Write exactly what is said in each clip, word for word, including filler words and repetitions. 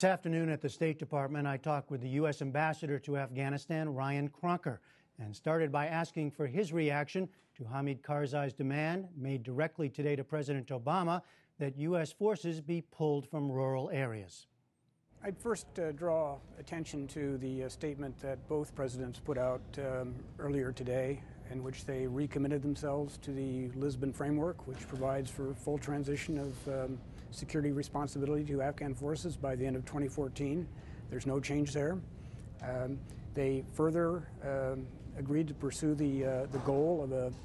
This afternoon at the State Department, I talked with the U S Ambassador to Afghanistan, Ryan Crocker, and started by asking for his reaction to Hamid Karzai's demand, made directly today to President Obama, that U S forces be pulled from rural areas. I'd first uh, draw attention to the uh, statement that both presidents put out um, earlier today, in which they recommitted themselves to the Lisbon framework, which provides for full transition of um, security responsibility to Afghan forces by the end of twenty fourteen. There's no change there. Um, they further um, agreed to pursue the uh, the goal of a,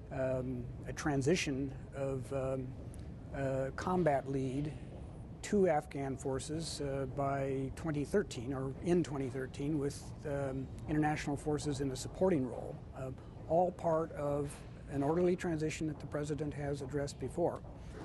um, a transition of um, uh, combat lead to Afghan forces uh, by twenty thirteen, or in twenty thirteen, with um, international forces in a supporting role, uh, all part of an orderly transition that the President has addressed before.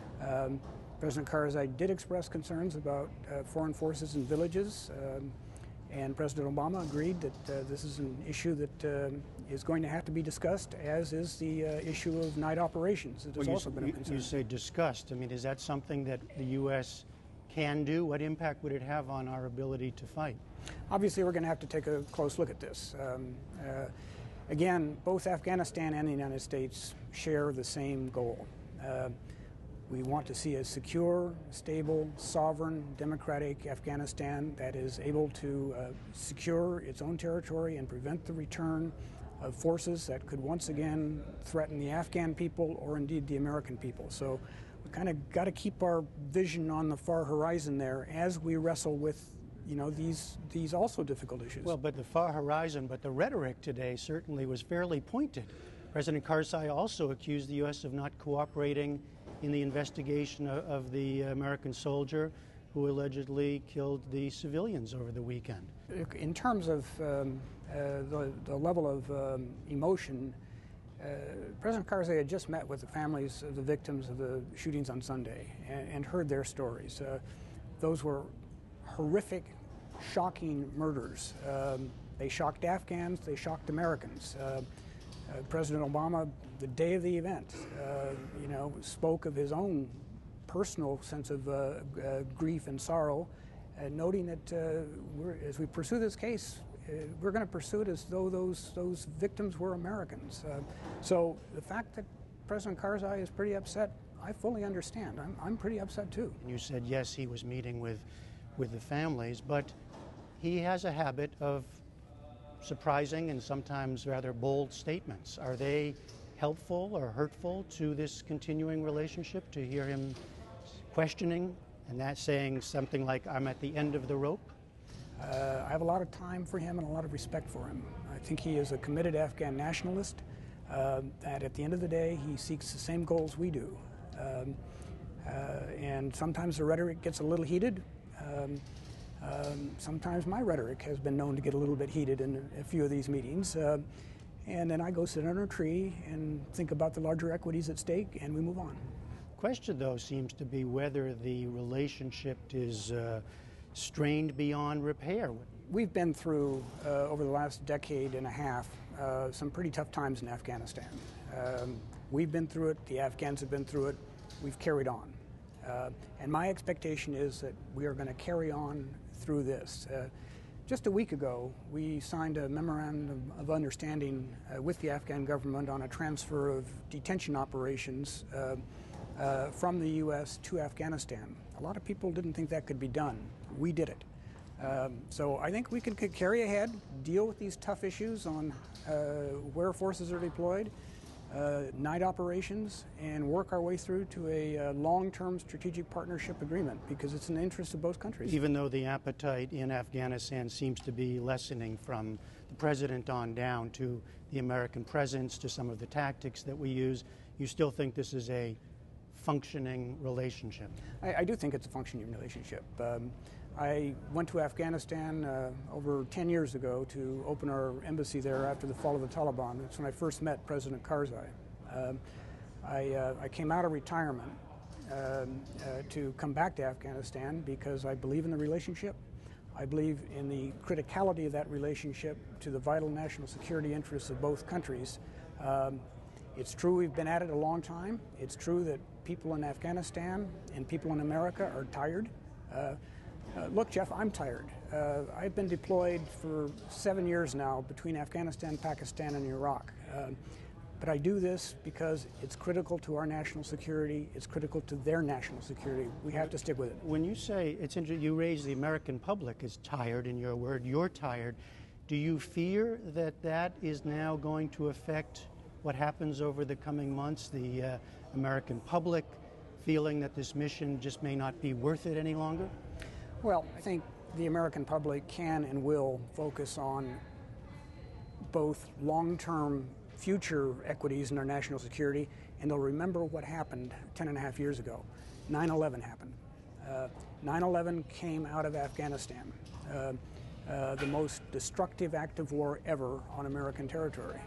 Um, President Karzai did express concerns about uh, foreign forces in villages, um, and President Obama agreed that uh, this is an issue that uh, is going to have to be discussed, as is the uh, issue of night operations. It has well, also you, been a concern. You say discussed. I mean, is that something that the U S can do? What impact would it have on our ability to fight? Obviously, we're going to have to take a close look at this. Um, uh, again, both Afghanistan and the United States share the same goal. Uh, we want to see a secure, stable, sovereign, democratic Afghanistan that is able to uh, secure its own territory and prevent the return of forces that could once again threaten the Afghan people or indeed the American people. So we kind of got to keep our vision on the far horizon there as we wrestle with, you know, these these also difficult issues. Well, but the far horizon, but the rhetoric today certainly was fairly pointed. President Karzai also accused the U S of not cooperating in the investigation of, of the American soldier who allegedly killed the civilians over the weekend. In terms of um, uh, the, the level of um, emotion, uh, President Karzai had just met with the families of the victims of the shootings on Sunday and, and heard their stories. Uh, those were horrific, shocking murders. Um, they shocked Afghans, they shocked Americans. Uh, uh, President Obama, the day of the event, uh, you know, spoke of his own personal sense of uh, uh, grief and sorrow, uh, noting that uh, we're, as we pursue this case, uh, we're going to pursue it as though those those victims were Americans. Uh, so the fact that President Karzai is pretty upset, I fully understand. I'm, I'm pretty upset too. You said yes, he was meeting with, with the families, but he has a habit of surprising and sometimes rather bold statements. Are they helpful or hurtful to this continuing relationship, to hear him questioning and that saying something like, I'm at the end of the rope? Uh, I have a lot of time for him and a lot of respect for him. I think he is a committed Afghan nationalist, uh, that at the end of the day he seeks the same goals we do. Um, uh, and sometimes the rhetoric gets a little heated. Um, um, sometimes my rhetoric has been known to get a little bit heated in a few of these meetings. Uh, and then I go sit under a tree and think about the larger equities at stake, and we move on. Question, though, seems to be whether the relationship is uh, strained beyond repair. We've been through, uh, over the last decade and a half, uh, some pretty tough times in Afghanistan. Um, we've been through it, the Afghans have been through it, we've carried on. Uh, and my expectation is that we are going to carry on through this. Uh, just a week ago, we signed a memorandum of understanding uh, with the Afghan government on a transfer of detention operations uh, Uh, from the U S to Afghanistan. A lot of people didn't think that could be done. We did it. Um, so I think we can, can carry ahead, deal with these tough issues on uh, where forces are deployed, uh, night operations, and work our way through to a uh, long-term strategic partnership agreement, because it's in the interest of both countries. Even though the appetite in Afghanistan seems to be lessening from the president on down to the American presence, to some of the tactics that we use, you still think this is a functioning relationship? I, I do think it's a functioning relationship. Um, I went to Afghanistan uh, over ten years ago to open our embassy there after the fall of the Taliban. That's when I first met President Karzai. Um, I, uh, I came out of retirement um, uh, to come back to Afghanistan because I believe in the relationship. I believe in the criticality of that relationship to the vital national security interests of both countries. Um, It's true we've been at it a long time. It's true that people in Afghanistan and people in America are tired. Uh, Uh, look, Jeff, I'm tired. Uh, I've been deployed for seven years now between Afghanistan, Pakistan, and Iraq. Uh, but I do this because it's critical to our national security. It's critical to their national security. We have to stick with it. When you say, it's interesting, you raise the American public is tired, in your word, you're tired. Do you fear that that is now going to affect what happens over the coming months, the uh, American public feeling that this mission just may not be worth it any longer? Well, I think the American public can and will focus on both long-term future equities in our national security, and they'll remember what happened ten and a half years ago. nine eleven happened. Uh, nine eleven came out of Afghanistan, uh, uh, the most destructive act of war ever on American territory.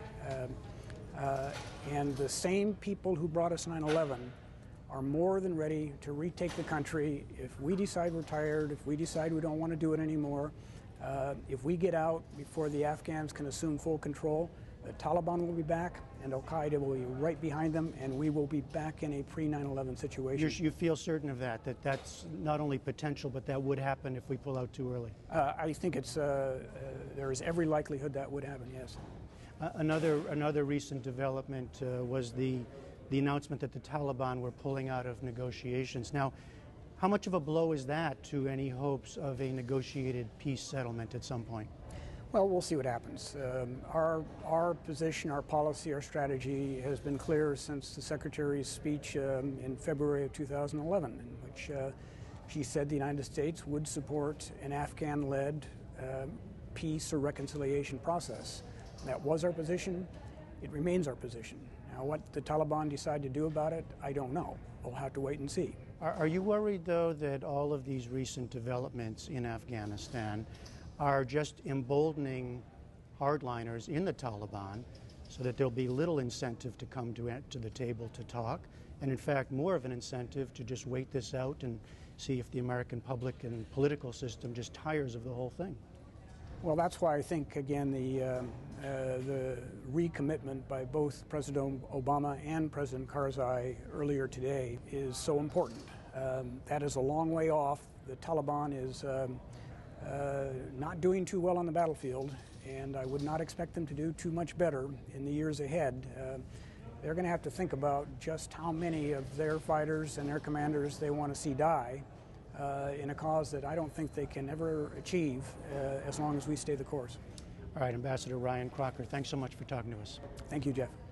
Uh, uh, and the same people who brought us nine eleven are more than ready to retake the country if we decide we're tired, if we decide we don't want to do it anymore, uh, if we get out before the Afghans can assume full control. The Taliban will be back, and Al-Qaeda will be right behind them, and we will be back in a pre nine eleven situation. You're, you feel certain of that, that that's not only potential, but that would happen if we pull out too early? Uh, I think it's, uh, uh, there is every likelihood that would happen, yes. Uh, another, another recent development uh, was the, the announcement that the Taliban were pulling out of negotiations. Now, how much of a blow is that to any hopes of a negotiated peace settlement at some point? Well, we'll see what happens. Um, our, our position, our policy, our strategy has been clear since the Secretary's speech um, in February of two thousand eleven, in which uh, she said the United States would support an Afghan-led uh, peace or reconciliation process. That was our position. It remains our position. Now, what the Taliban decide to do about it, I don't know. We'll have to wait and see. Are, are you worried, though, that all of these recent developments in Afghanistan are just emboldening hardliners in the Taliban so that there'll be little incentive to come to, to the table to talk, and in fact more of an incentive to just wait this out and see if the American public and political system just tires of the whole thing? Well, that's why I think, again, the, uh, uh, the recommitment by both President Obama and President Karzai earlier today is so important. Um, that is a long way off. The Taliban is um, Uh, not doing too well on the battlefield, and I would not expect them to do too much better in the years ahead. Uh, they're going to have to think about just how many of their fighters and their commanders they want to see die uh, in a cause that I don't think they can ever achieve uh, as long as we stay the course. All right, Ambassador Ryan Crocker, thanks so much for talking to us. Thank you, Jeff.